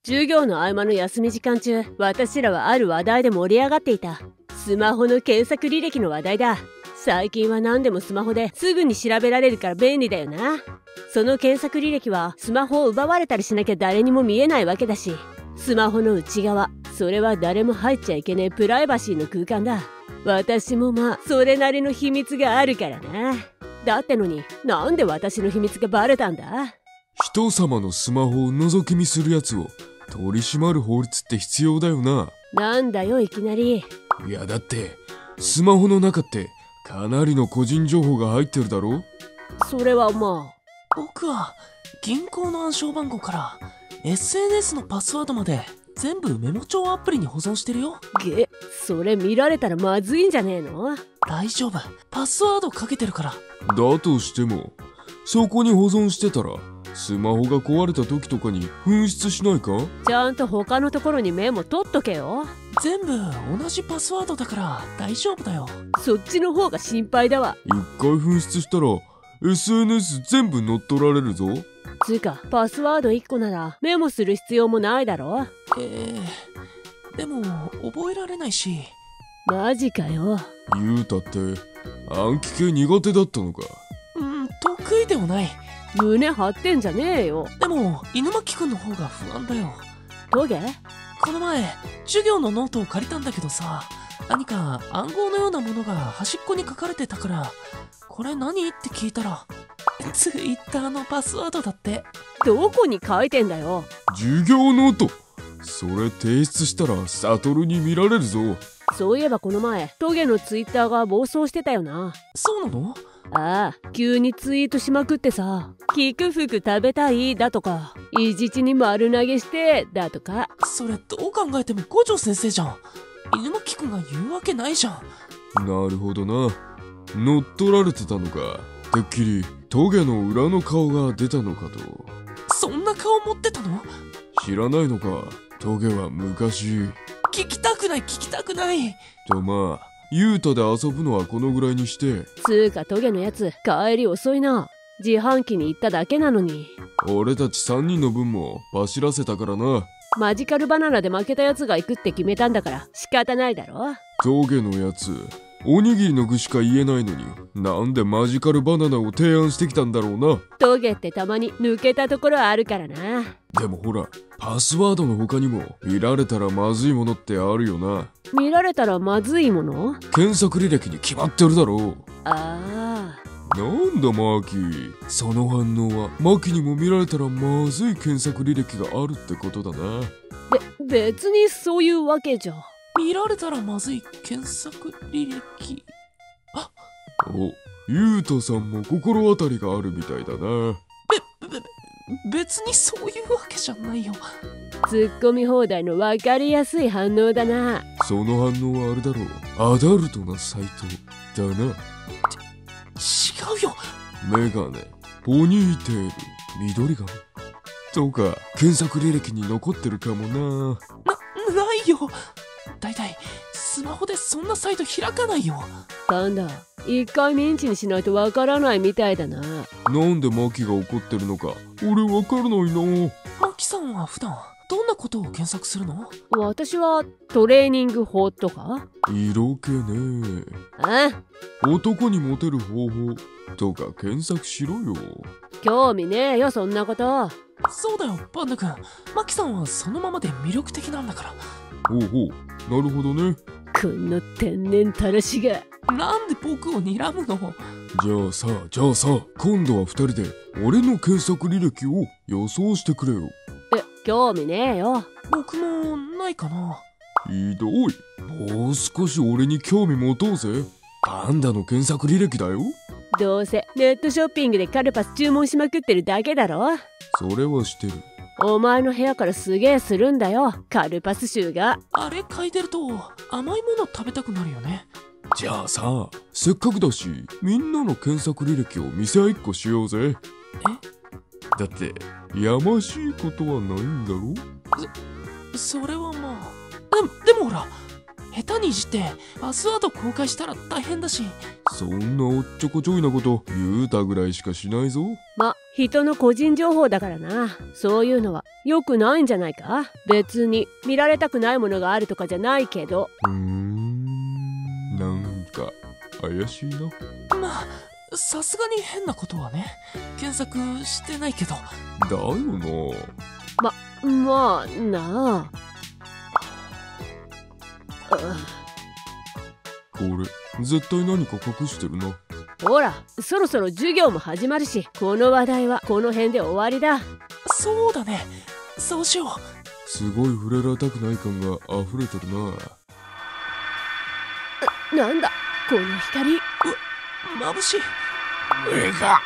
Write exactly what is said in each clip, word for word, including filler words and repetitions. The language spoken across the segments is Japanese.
授業の合間の休み時間中、私らはある話題で盛り上がっていた。スマホの検索履歴の話題だ。最近は何でもスマホですぐに調べられるから便利だよな。その検索履歴はスマホを奪われたりしなきゃ誰にも見えないわけだし、スマホの内側、それは誰も入っちゃいけねえプライバシーの空間だ。私もまあそれなりの秘密があるからな。だってのになんで私の秘密がバレたんだ。 人様のスマホを覗き見するやつを取り締まる法律って必要だよな。 なんだよいきなり。 いやだってスマホの中ってかなりの個人情報が入ってるだろ。 それはまあ僕は銀行の暗証番号から エスエヌエス のパスワードまで全部メモ帳アプリに保存してるよ。 げ、それ見られたらまずいんじゃねえの。 大丈夫、パスワードかけてるから。 だとしてもそこに保存してたらスマホが壊れた時とかに紛失しないか。 ちゃんと他のところにメモ取っとけよ。 全部同じパスワードだから大丈夫だよ。 そっちの方が心配だわ。 一回紛失したら エスエヌエス 全部乗っ取られるぞ。 つうかパスワードいっこならメモする必要もないだろ。 えー、でも覚えられないし。 マジかよ。 ゆうたって暗記系苦手だったのか。 うん、得意ではない。 胸張ってんじゃねえよ。 でも犬巻くんの方が不安だよ。 トゲ？ この前授業のノートを借りたんだけどさ、何か暗号のようなものが端っこに書かれてたから、これ何って聞いたらツイッターのパスワードだって。 どこに書いてんだよ。 授業ノート、それ提出したらサトルに見られるぞ。 そういえばこの前トゲのツイッターが暴走してたよな。 そうなの？ ああ、急にツイートしまくってさ、菊服食べたいだとか、いじちに丸投げしてだとか。 それどう考えても五条先生じゃん。犬巻くんが言うわけないじゃん。 なるほどな、乗っ取られてたのか。てっきりトゲの裏の顔が出たのかと。 そんな顔持ってたの？ 知らないのか。トゲは昔。 聞きたくない聞きたくない。 とまあユータで遊ぶのはこのぐらいにして。 つうかトゲのやつ帰り遅いな。自販機に行っただけなのに。 俺たちさんにんの分も走らせたからな。 マジカルバナナで負けたやつが行くって決めたんだから仕方ないだろ。 トゲのやつおにぎりの具しか言えないのに、なんでマジカルバナナを提案してきたんだろうな。 トゲってたまに抜けたところあるからな。 でもほら、パスワードの他にも見られたらまずいものってあるよな。 見られたらまずいもの？ 検索履歴に決まってるだろう。 ああ。 なんだマーキー、その反応はマキにも見られたらまずい検索履歴があるってことだな。 べ、別にそういうわけじゃ。 見られたらまずい検索履歴。あ、 お、ゆうたさんも心当たりがあるみたいだな。 べ、べ、別にそういうわけじゃないよ。 ツッコミ放題の分かりやすい反応だな。 その反応はあれだろう、アダルトなサイトだな。 違うよ。 メガネ、ポニーテール、緑髪とか検索履歴に残ってるかもな。 な、ないよ。だいたいスマホでそんなサイト開かないよ。 パンダ、一回ミンチにしないとわからないみたいだな。 なんでマキが怒ってるのか俺わからないな。 マキさんは普段どんなことを検索するの？ 私はトレーニング法とか。 色気ねあ、 男にモテる方法とか検索しろよ。 興味ねえよそんなこと。 そうだよパンダ君、マキさんはそのままで魅力的なんだから。 ほうほう、なるほどね。 この天然たらしが。 なんで僕を睨むの？ じゃあさじゃあさ今度はふたりで俺の検索履歴を予想してくれよ。 え、興味ねえよ。 僕もないかな。 ひどい。もう少し俺に興味持とうぜ。パンダの検索履歴だよ。 どうせネットショッピングでカルパス注文しまくってるだけだろ。 それはしてる。 お前の部屋からすげえするんだよカルパス臭が。 あれ嗅いでると甘いもの食べたくなるよね。 じゃあさ、せっかくだしみんなの検索履歴を見せ合いっこしようぜ。だってやましいことはないんだろ。 そ、それはまあ。で、でもほら下手にいじってパスワード公開したら大変だし。 そんなおっちょこちょいなこと言うたぐらいしかしないぞ。 ま、人の個人情報だからな。そういうのは良くないんじゃないか。別に見られたくないものがあるとかじゃないけど。 うーん、なんか怪しいな。 まあさすがに変なことはね、検索してないけど。 だよな。 ま、まあなあ。 これ絶対何か隠してるな。 ほら、そろそろ授業も始まるし、この話題はこの辺で終わりだ。 そうだね、そうしよう。 すごい触れられたくない感が溢れてるな。 なんだこの光。う眩しい。 目が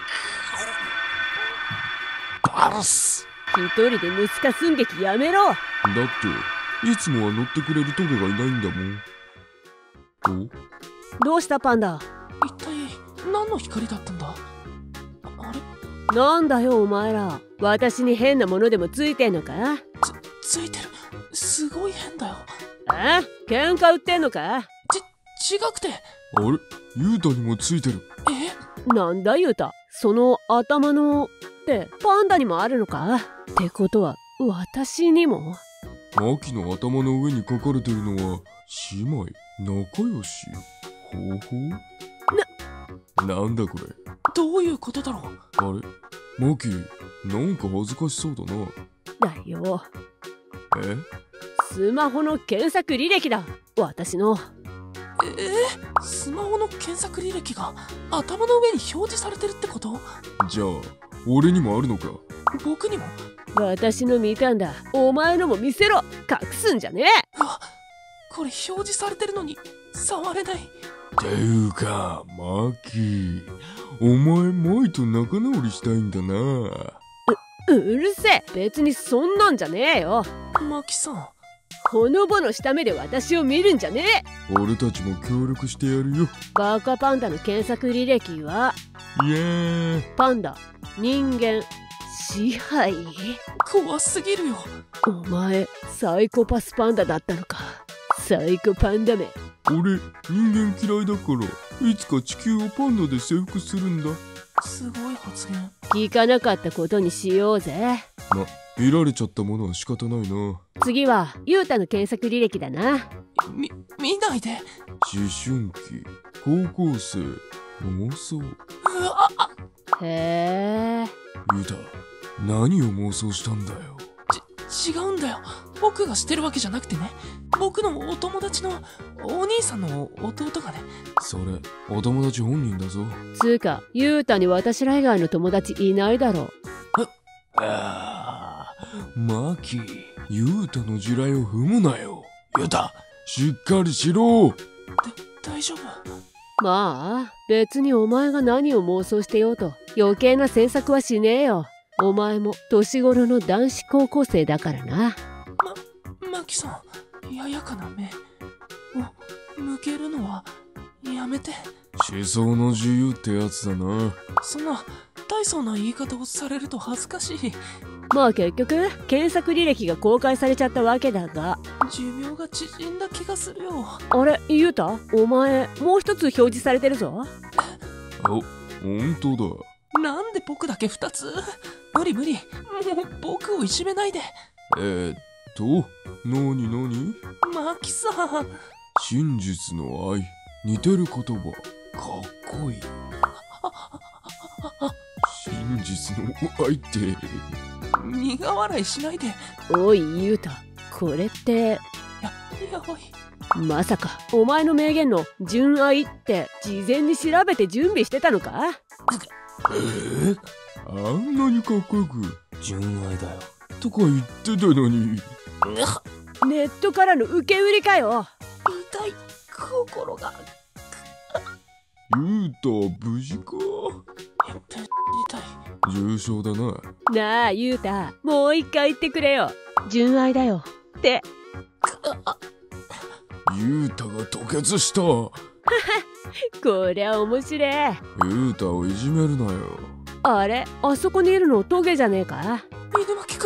バルス。 一人でムスカ寸劇やめろ。 だっていつもは乗ってくれるトゲがいないんだもん。お、 どうしたパンダ。 一体何の光だったんだ。あ、あれ、 なんだよお前ら、私に変なものでもついてんのか。 つ、ついてる。すごい変だよ。 え、喧嘩売ってんのか。 ち、違くて。 あれ、ユータにもついてる。 え、 なんだユータ、その頭のってパンダにもあるのか。ってことは私にも。 マキの頭の上に書かれてるのは姉妹仲良し。ほうほう。な、なんだこれ。 どういうことだろう。 あれ、マキ、なんか恥ずかしそうだな。 だよ、 え、 スマホの検索履歴だ、私の。 えー、スマホの検索履歴が頭の上に表示されてるってこと。 じゃあ俺にもあるのか。 僕にも。 私の見たんだ、お前のも見せろ。隠すんじゃねえ。 あ、これ表示されてるのに触れない。 ていうかマキ、お前マイと仲直りしたいんだな。 う、うるせえ、別にそんなんじゃねえよ。 マキさん、 ほのぼのした目で私を見るんじゃねえ。 俺たちも協力してやるよ。 バカパンダの検索履歴は、 イエーイ。 パンダ、人間、支配。 怖すぎるよ。 お前サイコパスパンダだったのか。サイコパンダめ。 俺人間嫌いだからいつか地球をパンダで征服するんだ。 すごい発言。 聞かなかったことにしようぜ。 ま、見られちゃったものは仕方ないな。 次はユータの検索履歴だな。 み、見ないで。 思春期、高校生、妄想。 うわあ、 へえ。 ユータ、何を妄想したんだよ。 ち、違うんだよ。僕がしてるわけじゃなくてね。僕のお友達のお兄さんの弟がね。 それお友達本人だぞ。 つうかユータに私ら以外の友達いないだろう。 ああ、マキ、ユータの地雷を踏むなよ。ユータ、しっかりしろ。 で、大丈夫。 まあ別にお前が何を妄想してようと余計な詮索はしねえよ。お前も年頃の男子高校生だからな。 ま、マキさん、ややかな目を向けるのはやめて。 思想の自由ってやつだな。 そんな大層な言い方をされると恥ずかしい。 まあ結局検索履歴が公開されちゃったわけだが、 寿命が縮んだ気がするよ。 あれユータ、お前もう一つ表示されてるぞ。 お、ほんとだ。 なんで僕だけ二つ。無理無理、もう僕をいじめないで。 えー、っとなになに。 マキさん、 真実の愛、似てる言葉、かっこいい。真実の愛って苦笑いしないで。 おいユータ、これってや、やばい。 まさかお前の名言の純愛って事前に調べて準備してたのか。 えー、あんなにかっこよく純愛だよとか言ってたのに。 ネットからの受け売りかよ。 痛い、心が。 ユータ無事か。 痛い。 重症だな。 なあユータ、もう一回言ってくれよ。純愛だよってユータが吐血した。 こりゃ面白い。 ユータをいじめるなよ。 あれ、あそこにいるのトゲじゃねえか。 犬巻くん、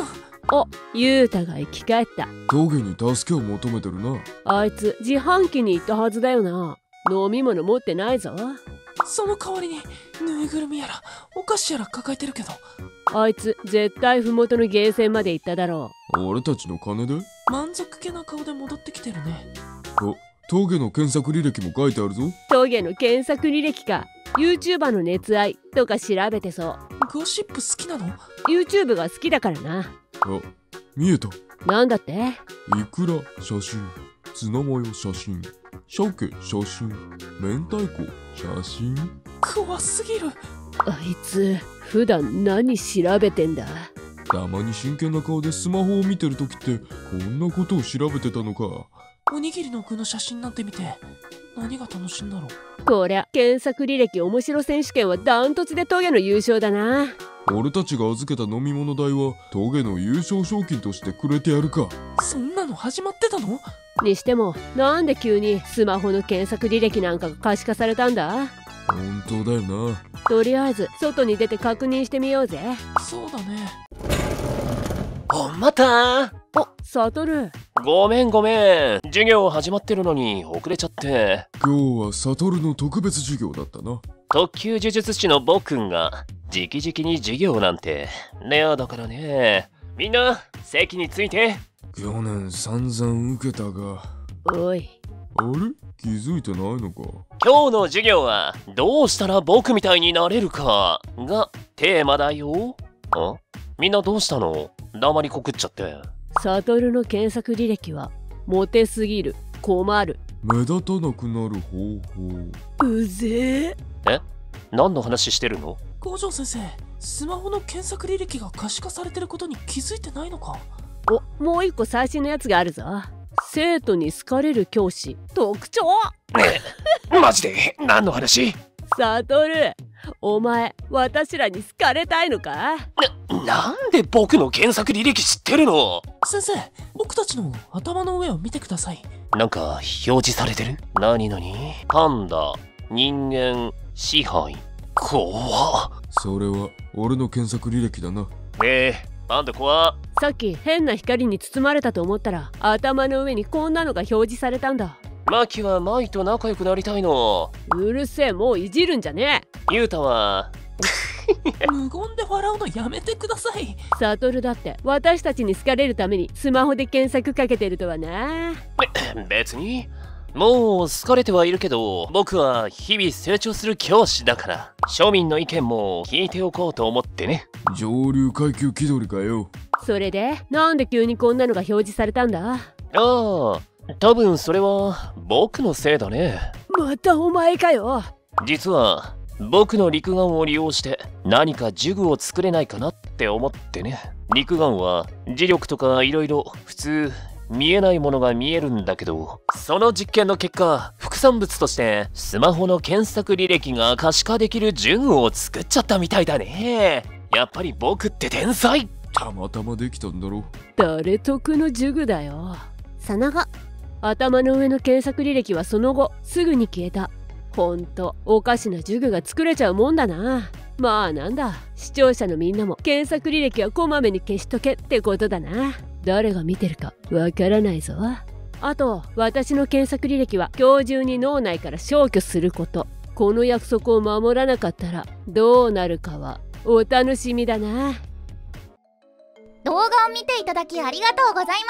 お、ユータが生き返った。 峠に助けを求めてるな。 あいつ自販機に行ったはずだよな。飲み物持ってないぞ。 その代わりにぬいぐるみやらお菓子やら抱えてるけど。 あいつ絶対麓のゲーセンまで行っただろ俺たちの金で？ 満足げな顔で戻ってきてるね。 あ、峠の検索履歴も書いてあるぞ。 峠の検索履歴か。 YouTuber の熱愛とか調べてそう。 ゴシップ好きなの？ YouTube が好きだからな。 あ、見えた。 なんだって？ イクラ写真、ツナマヨ写真、鮭写真、明太子写真。 怖すぎる。 あいつ普段何調べてんだ？ たまに真剣な顔でスマホを見てるときってこんなことを調べてたのか。 おにぎりの具の写真なんて見て何が楽しいんだろう。 こりゃ検索履歴面白選手権はダントツで峠の優勝だな。 俺たちが預けた飲み物代は峠の優勝賞金としてくれてやるか。 そんなの始まってたの？ にしてもなんで急にスマホの検索履歴なんかが可視化されたんだ？ 本当だよな。 とりあえず外に出て確認してみようぜ。 そうだね。 おまた。 お、サトル。 ごめんごめん、授業始まってるのに遅れちゃって。 今日はサトルの特別授業だったな。 特級呪術師の僕が直々に授業なんてレアだからね。みんな席について。 去年散々受けたが。 おい、 あれ、気づいてないのか。 今日の授業はどうしたら僕みたいになれるかがテーマだよ。あ、みんなどうしたの？黙りこくっちゃって。 サトルの検索履歴はモテすぎる、困る、 目立たなくなる方法。 うぜえ？何の話してるの？ 五条先生、スマホの検索履歴が可視化されてることに気づいてないのか？ お、もう一個最新のやつがあるぞ。生徒に好かれる教師特徴。 マジで何の話？ サトル、お前私らに好かれたいのか？ な、なんで僕の検索履歴知ってるの？ 先生、僕たちの頭の上を見てください。 なんか表示されてる？なになに？パンダ、人間、支配。怖っ。 それは俺の検索履歴だな。 ええ、パンダ怖っ。 さっき変な光に包まれたと思ったら頭の上にこんなのが表示されたんだ。 マキはマイと仲良くなりたいの。 うるせえ、もういじるんじゃねえ。 ユウタは無言で笑うのやめてください。 サトルだって私たちに好かれるためにスマホで検索かけてるとはな。 別にもう好かれてはいるけど、僕は日々成長する教師だから庶民の意見も聞いておこうと思ってね。 上流階級気取りかよ。 それでなんで急にこんなのが表示されたんだ？ ああ、多分それは僕のせいだね。 またお前かよ。 実は僕の肉眼を利用して何か呪具を作れないかなって思ってね。肉眼は磁力とかいろいろ普通見えないものが見えるんだけど、その実験の結果副産物としてスマホの検索履歴が可視化できる呪具を作っちゃったみたいだね。やっぱり僕って天才。 たまたまできたんだろ。 誰得の呪具だよ。その後頭の上の検索履歴はその後すぐに消えた。ほんとおかしな呪具が作れちゃうもんだな。まあなんだ、視聴者のみんなも検索履歴はこまめに消しとけってことだな。誰が見てるかわからないぞ。あと私の検索履歴は今日中に脳内から消去すること。この約束を守らなかったらどうなるかはお楽しみだな。 動画を見ていただきありがとうございます。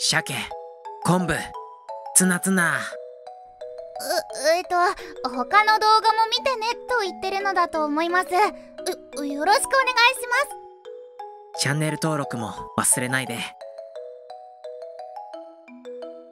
鮭、昆布、ツナツナ。 う、えっと他の動画も見てねと言ってるのだと思います。う、よろしくお願いします。 チャンネル登録も忘れないで。